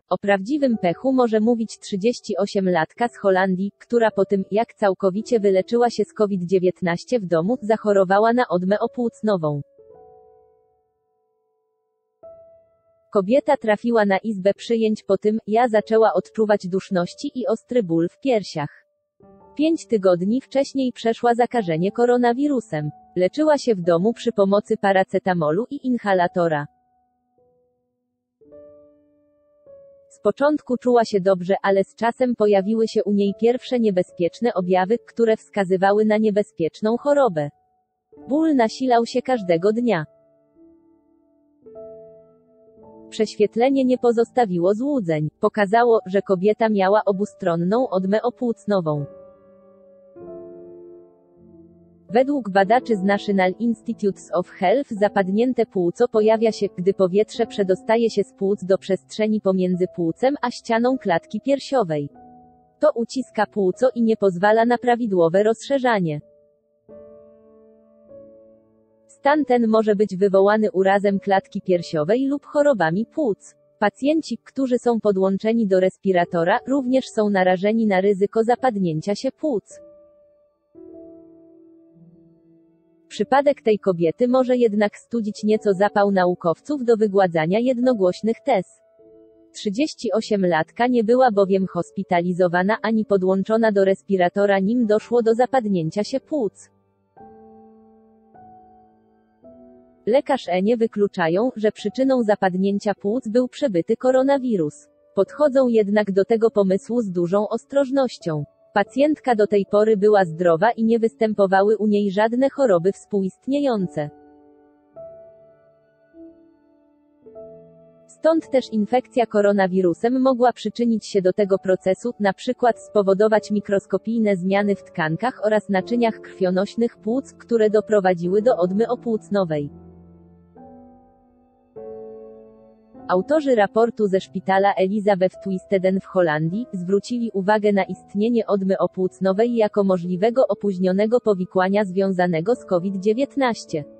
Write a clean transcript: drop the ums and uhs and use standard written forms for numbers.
O prawdziwym pechu może mówić 38-latka z Holandii, która po tym, jak całkowicie wyleczyła się z COVID-19 w domu, zachorowała na odmę opłucnową. Kobieta trafiła na izbę przyjęć po tym, jak zaczęła odczuwać duszności i ostry ból w piersiach. 5 tygodni wcześniej przeszła zakażenie koronawirusem. Leczyła się w domu przy pomocy paracetamolu i inhalatora. Z początku czuła się dobrze, ale z czasem pojawiły się u niej pierwsze niebezpieczne objawy, które wskazywały na niebezpieczną chorobę. Ból nasilał się każdego dnia. Prześwietlenie nie pozostawiło złudzeń. Pokazało, że kobieta miała obustronną odmę opłucnową. Według badaczy z National Institutes of Health zapadnięte płuco pojawia się, gdy powietrze przedostaje się z płuc do przestrzeni pomiędzy płucem a ścianą klatki piersiowej. To uciska płuco i nie pozwala na prawidłowe rozszerzanie. Stan ten może być wywołany urazem klatki piersiowej lub chorobami płuc. Pacjenci, którzy są podłączeni do respiratora, również są narażeni na ryzyko zapadnięcia się płuc. Przypadek tej kobiety może jednak studzić nieco zapał naukowców do wygładzania jednogłośnych tez. 38-latka nie była bowiem hospitalizowana ani podłączona do respiratora, nim doszło do zapadnięcia się płuc. Lekarze nie wykluczają, że przyczyną zapadnięcia płuc był przebyty koronawirus. Podchodzą jednak do tego pomysłu z dużą ostrożnością. Pacjentka do tej pory była zdrowa i nie występowały u niej żadne choroby współistniejące. Stąd też infekcja koronawirusem mogła przyczynić się do tego procesu, na przykład spowodować mikroskopijne zmiany w tkankach oraz naczyniach krwionośnych płuc, które doprowadziły do odmy opłucnowej. Autorzy raportu ze szpitala Elizabeth Twisteden w Holandii zwrócili uwagę na istnienie odmy opłucnowej jako możliwego opóźnionego powikłania związanego z COVID-19.